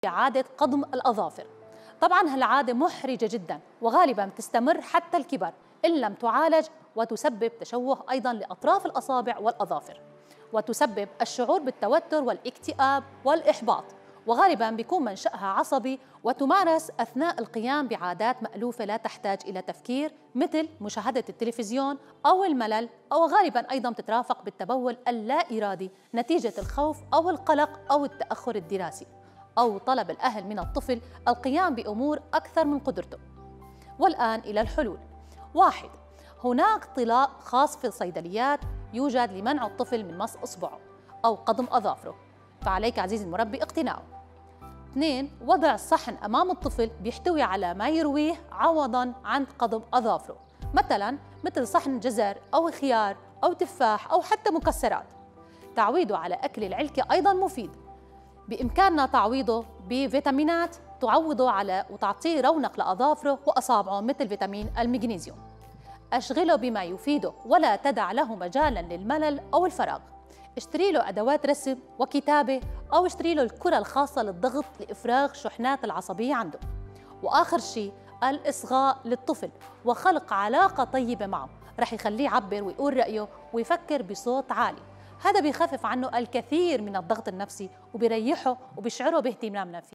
عادة قضم الأظافر. طبعاً هالعادة محرجة جداً وغالباً تستمر حتى الكبر إن لم تعالج، وتسبب تشوه أيضاً لأطراف الأصابع والأظافر، وتسبب الشعور بالتوتر والاكتئاب والإحباط، وغالباً بيكون منشأها عصبي، وتمارس أثناء القيام بعادات مألوفة لا تحتاج إلى تفكير مثل مشاهدة التلفزيون أو الملل، أو غالباً أيضاً تترافق بالتبول اللا إرادي نتيجة الخوف أو القلق أو التأخر الدراسي، أو طلب الأهل من الطفل القيام بأمور أكثر من قدرته. والآن إلى الحلول. 1. هناك طلاء خاص في الصيدليات يوجد لمنع الطفل من مص إصبعه أو قضم أظافره، فعليك عزيزي المربي اقتناعه. 2. وضع الصحن أمام الطفل بيحتوي على ما يرويه عوضاً عن قضم أظافره، مثل صحن جزر أو خيار أو تفاح أو حتى مكسرات. تعويده على أكل العلكة أيضاً مفيد، بإمكاننا تعويضه بفيتامينات تعوضه على وتعطيه رونق لأظافره وأصابعه مثل فيتامين المغنيسيوم. أشغله بما يفيده ولا تدع له مجالاً للملل أو الفراغ. اشتري له أدوات رسم وكتابة، أو اشتري له الكرة الخاصة للضغط لإفراغ شحنات العصبية عنده. وآخر شيء الإصغاء للطفل وخلق علاقة طيبة معه، رح يخليه يعبر ويقول رأيه ويفكر بصوت عالي. هذا بيخفف عنه الكثير من الضغط النفسي وبيريحه وبيشعره باهتمامنا فيه.